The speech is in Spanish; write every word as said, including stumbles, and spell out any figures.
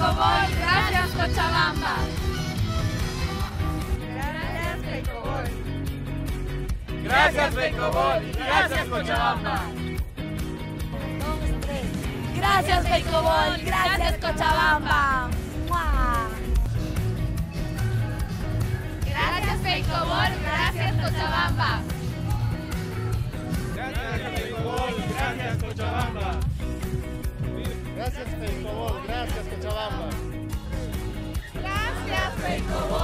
Feicobol, gracias Cochabamba. Gracias Feicobol. Gracias Feicobol, gracias Cochabamba. Gracias Feicobol, gracias Cochabamba. ¡Mua! Gracias Feicobol, gracias Cochabamba. Gracias Feicobol, gracias Cochabamba. Gracias Feicobol, gracias Cochabamba. Gracias Feicobol.